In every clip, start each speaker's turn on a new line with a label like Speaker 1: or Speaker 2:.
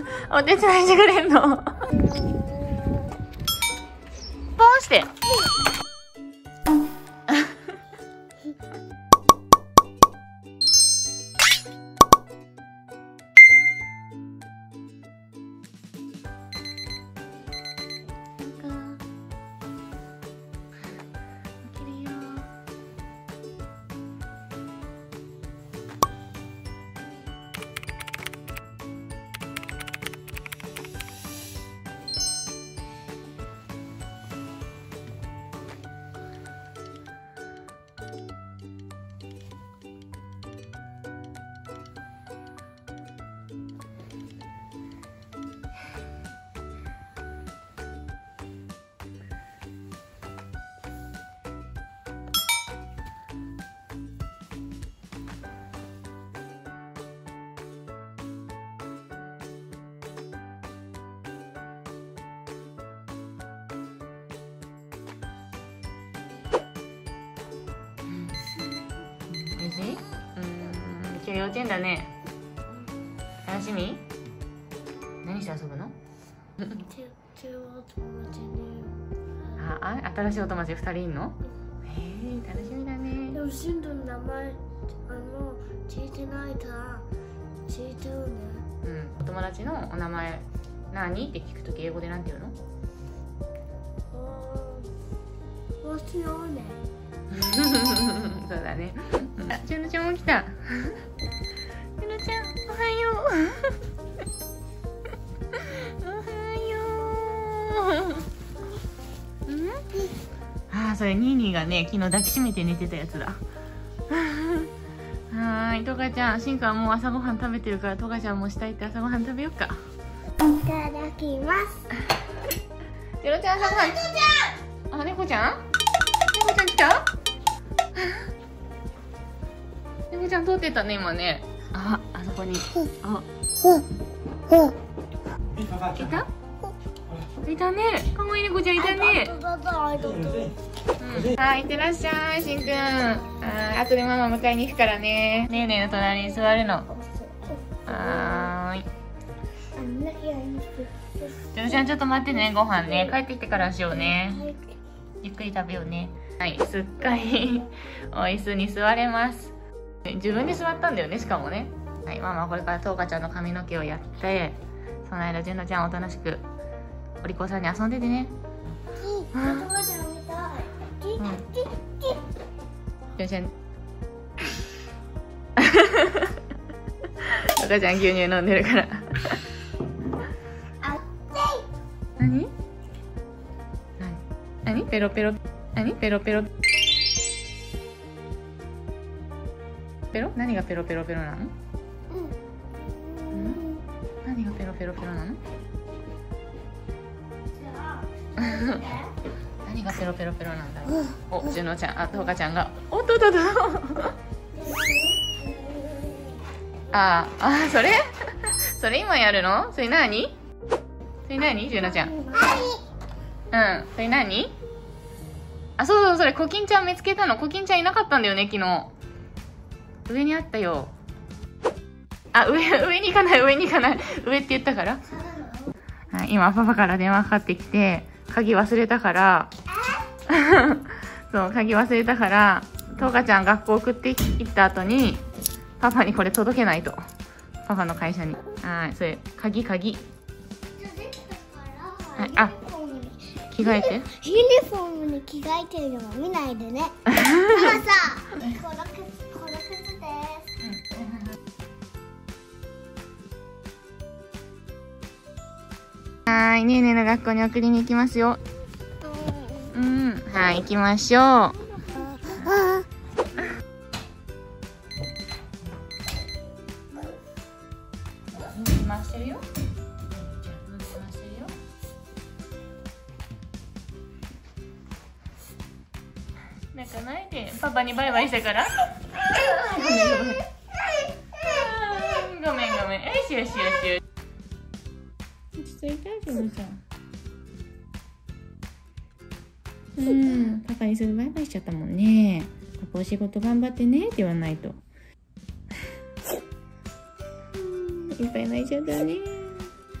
Speaker 1: お手伝いしてくれんの？ポンして。今日幼稚園だね。楽しみ？何して遊ぶの？新しいお友達2人いんの？楽しみだね。
Speaker 2: でもシンドの名前聞いてないから聞いてるね。
Speaker 1: お友達のお名前何って聞くとき英語でなんて言うの
Speaker 2: ？What's your name？
Speaker 1: そうだね。ジュノちゃんも来た。ジュノちゃんおはよう。おはよう。それニーニーがね昨日抱きしめて寝てたやつだ。はい、トカちゃん、シンくんはもう朝ごはん食べてるから、トカちゃんもしたいって朝ごはん食べようか。
Speaker 2: いただきます。
Speaker 1: ジュノちゃん、朝ごはん。猫ちゃん？猫ちゃん来た？猫ちゃん通ってたね今ね。あそこに。いた？いたね。かわいい猫ちゃんいたね。はい、いってらっしゃい、しんくん。後でママ迎えに行くからね。ねえねえの隣に座るの。はーい。ジョちゃんちょっと待ってね、ご飯ね。帰ってきてからしようね。ゆっくり食べようね。はい、すっかりお椅子に座れます。自分で座ったんだよね、しかもね。はい、ママこれからトウカちゃんの髪の毛をやって、その間ジュノちゃんおとなしくお利口さんに遊んでてね。ジュノちゃんトウカちゃん牛乳飲んでるから何ペロペロ、何ペロペロペロ、何がペロペロペロなの？何がペロペロペロなの？何がペロペロペロなんだろう。お、ジュノちゃん、トウカちゃんがおっとっとっとそれ今やるの？それ何？それ何？ジュノちゃん。それ何？そう、それコキンちゃん見つけたの。コキンちゃんいなかったんだよね、昨日。上にあったよ。上に行かない。上って言ったから。はい、今パパから電話かかってきて、鍵忘れたからそう、鍵忘れたから、トウカちゃん学校送って行った後に、パパにこれ届けないと。パパの会社に。はい、それ、鍵。はい、着替えて。
Speaker 2: ユニフォームに着替えてるのは見ないでね。ママさ、この靴です。
Speaker 1: はい、ねえねえの学校に送りに行きますよ。はい、行きましょう。回してるよ。泣かないで、パパにバイバイしたから。ごめん。よし。落ち着いた、ジュノちゃん。パパにすぐバイバイしちゃったもんね。パパお仕事頑張ってねって言わないと。いっぱい泣いちゃったね。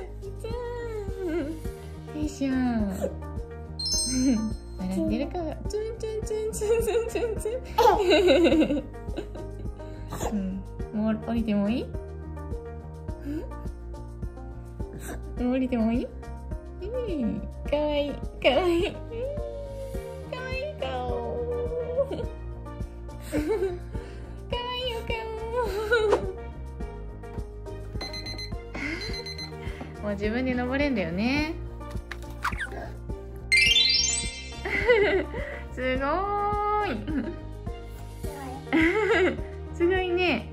Speaker 1: よいしょ。笑ってるかがツンツンツンツンツンツンツン。もう降りてもいい？もう降りてもいい？かわいいかわいいかわいい顔。かわいいお顔。もう自分で登れんだよね。すごーい。すごいね。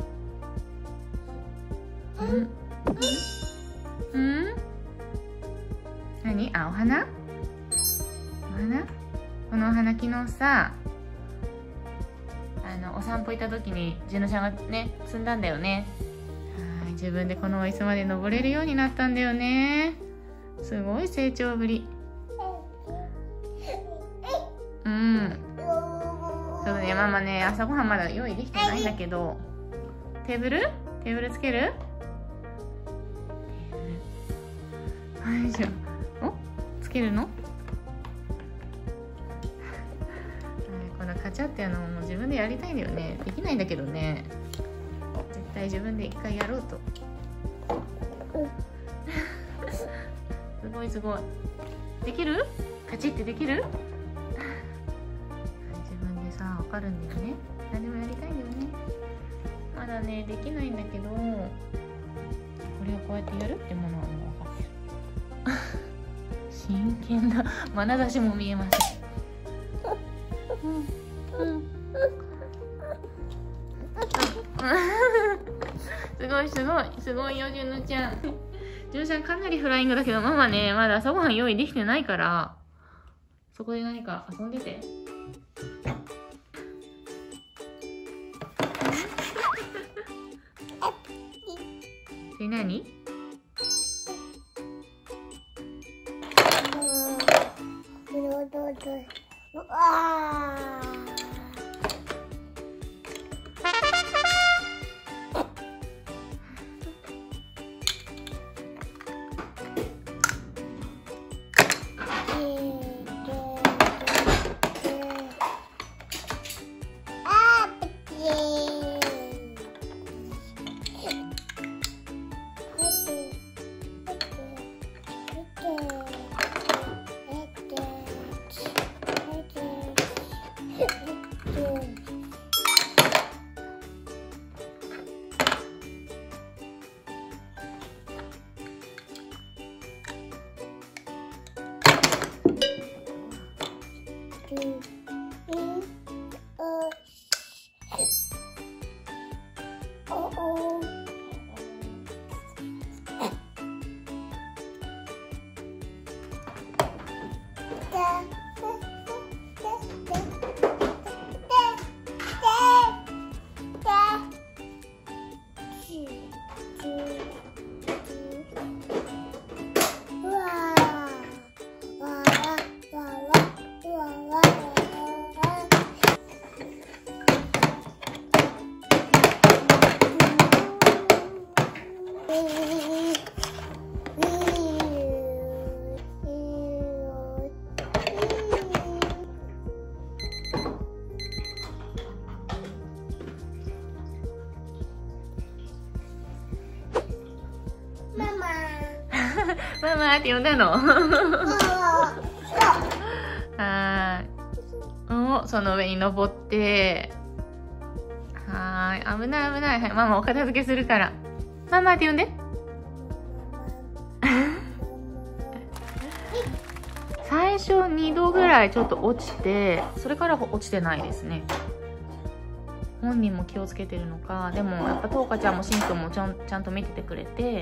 Speaker 1: 何？あ、お花？お花？このお花昨日さ、お散歩行った時にジュノちゃんがね摘んだんだよね。はい、自分でこのお椅子まで登れるようになったんだよね。すごい成長ぶり。そうね、ママね、朝ごはんまだ用意できてないんだけど、テーブルつける？よいしょ。お？つけるの？このカチャってやるのも自分でやりたいんだよね。できないんだけどね。絶対自分で一回やろうと。すごいすごい。できる？カチってできる？自分でさ、わかるんだよね。何でもやりたいんだよね。まだね、できないんだけど、これをこうやってやるってものはもう分かってる。真剣な眼差しも見えます。すごいすごいすごいよ、ジュノちゃん。ジュノちゃんかなりフライングだけど、ママね、まだ朝ごはん用意できてないから、そこで何か遊んでて。で、何？
Speaker 2: うわ
Speaker 1: ママって呼んだの。はーい。お、その上に登って。はーい。危ない危ない。はい、ママお片付けするから。ママって呼んで。最初2度ぐらいちょっと落ちて、それから落ちてないですね。本人も気をつけてるのか、でもやっぱとうかちゃんもしんくんもちゃんと見ててくれて、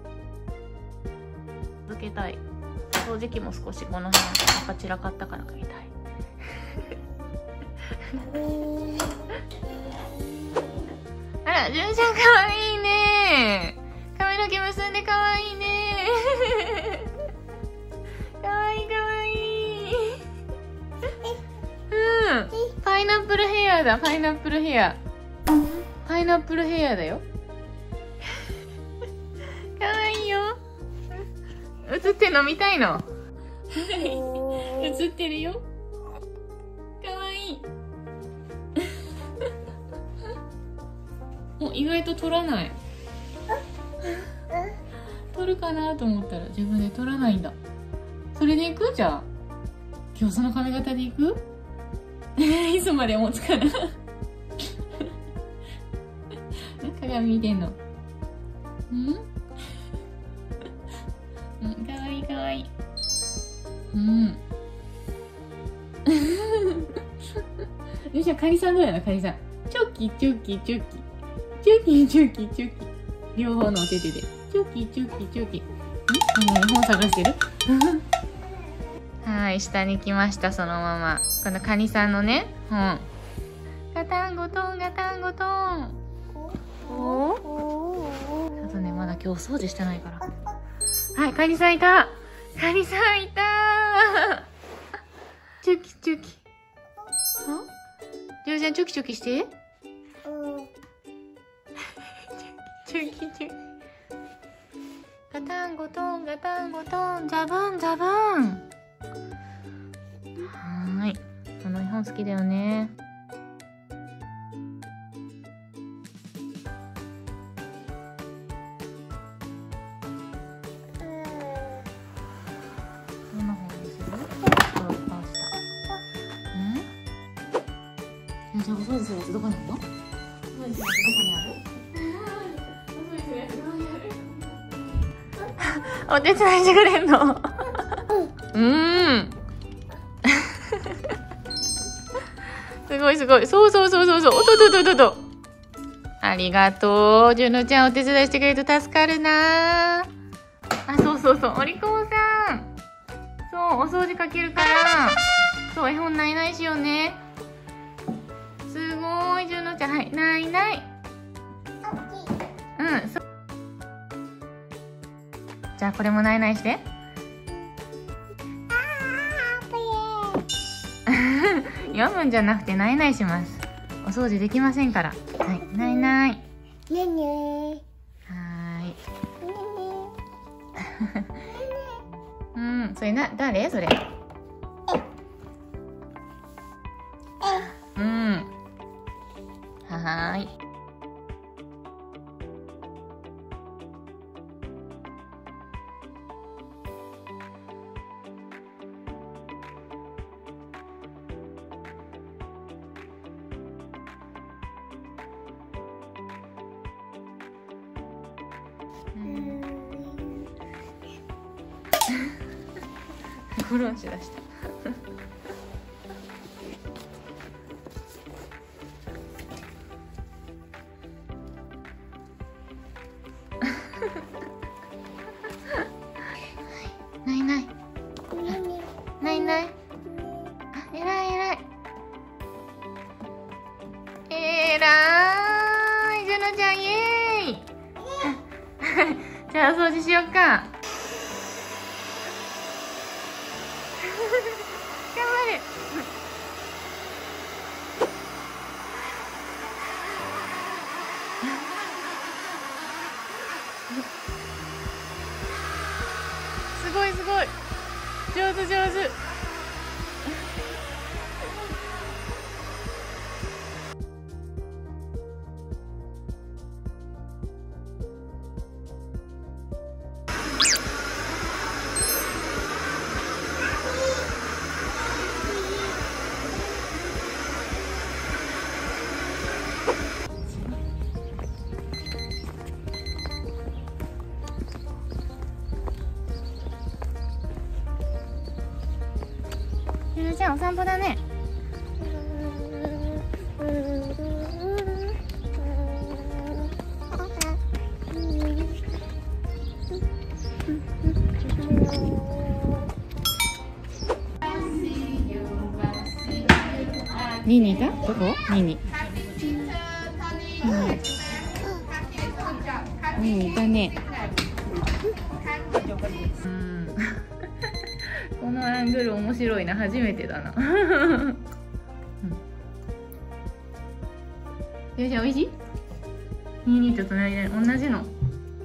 Speaker 1: 続けたい。掃除機も少しこの辺なんか散らかったからかけたい。あら、じゅんちゃんかわいいね。髪の毛結んでかわいいね。かわいいかわいい。うん。パイナップルヘアだ、パイナップルヘア。パイナップルヘアだよ。かわいいよ。映ってんの見たいの。映ってるよ。かわいい。意外と撮らない。撮るかなと思ったら自分で撮らないんだ。それで行く？じゃあ今日その髪型で行く？いつまで持つかな。鏡見てんの。かわいいかわいい。よっしゃ、カニさんどうやな、カニさん。チョキチョキチョキ。チョキチョキチョキ。両方のお手手で。チョキチョキチョキ。本探してる？はい、下に来ました、そのまま。このカニさんのね、本。ガタンゴトン、ガタンゴトン。お？あとね、まだ今日お掃除してないから。はい、カニさんいた。カニさんいた。チョキチョキ。ジョーちゃんチョキチョキして。チョキチョキ。ガタンゴトン、ガタンゴトン、ザブンザブン。はーい。この絵本好きだよね。どんな本にする？コロッパスタ。じゃあお掃除するやつどこにあるの？お掃除するやつどこにある？お手伝いしてくれんの？すごいすごい。そうそうそうそうそう。おととととと。ありがとう。じゅのちゃんお手伝いしてくれると助かるな。あ、そうそうそう。お利口さん。そう、お掃除かけるから。そう、絵本ないないしようね。すごい、じゅのちゃん。はい、ないない。そう。じゃあこれもないないして。読むんじゃなくてないないします。お掃除できませんから。はい、ないない。
Speaker 2: ねね。
Speaker 1: はーい。それ誰それ。はーい。ゴロンしだした。ないない。ないない。あ、えらいえらい。えらい。ジュノちゃんイエーイ。じゃあお掃除しよっか。頑張れ。すごいすごい。上手上手。 ずちゃんお散歩だね。ニーニーいた？どこ？ニーニー。ニーニーいたね。このアングル面白いな、初めてだな。よし、おいしい？ニーニーと隣で同じの。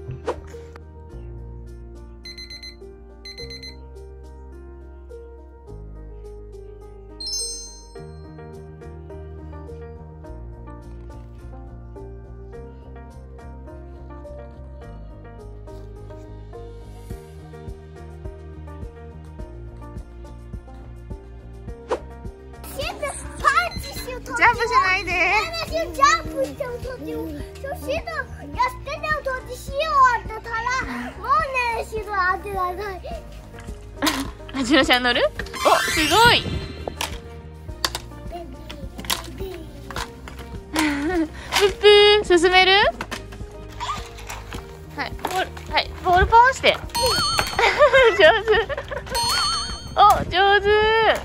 Speaker 1: ジャンプしないで。
Speaker 2: ジャンプしても途中、そしてやってても途中しようってたら、もうね、しろ当てられない。
Speaker 1: あちらちゃん乗る？お、すごい。プップー、進める？はい、はい、ボールポンして。上手。お、上手。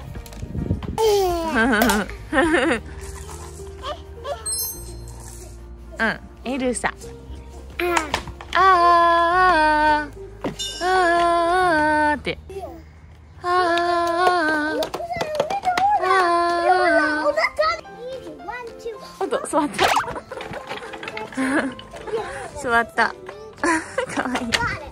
Speaker 1: うん、エルサ。あーって。ほんと、座った。座った。かわいい。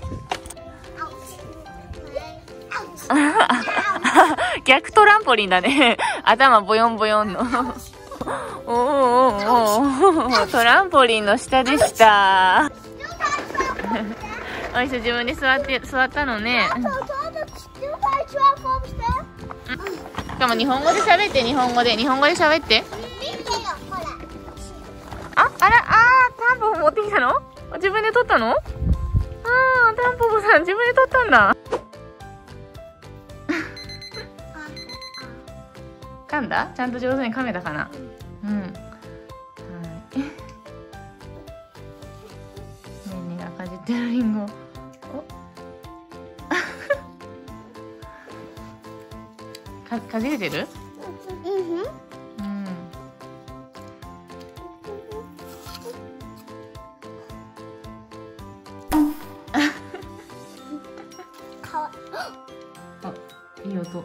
Speaker 1: 逆トランポリンだね。頭ボヨンボヨンの。おトランポリンの下でした。おいし自分に座ったのね。しかも日本語で喋って、日本語で喋って。あら、タンポポ持ってきたの？自分で取ったの？タンポポさん自分で取ったんだ。噛んだ？ちゃんと上手に噛めたかな？うん。はい。ねえねえがかじってるリンゴ。かじれてる？うん。あ、いい音。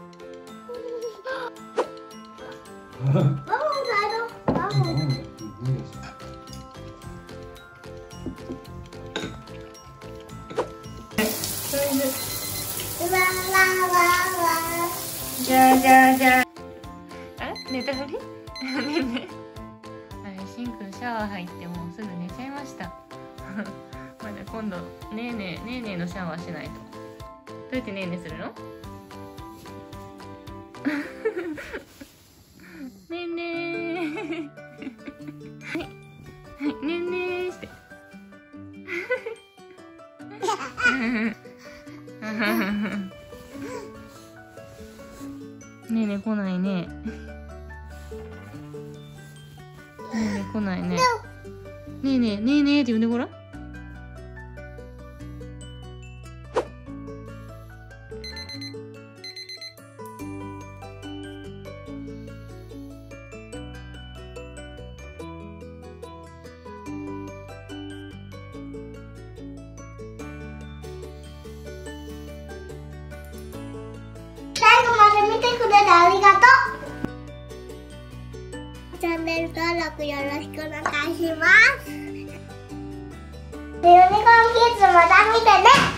Speaker 1: じゃあ寝たふり？ねえねえ。しんくんシャワー入ってもうすぐ寝ちゃいました。まだ今度ねえねえのシャワーしないと。どうやってねえねえするの？ねえねえ。はいねえねえして。ねえねえ来ないね。ねえねえ来ないね。ねえねえねえねえって呼んでごらん。
Speaker 2: 最後まで見てくれてありがとう。チャンネル登録よろしくお願いします。ユニコーンキッズまた見てね。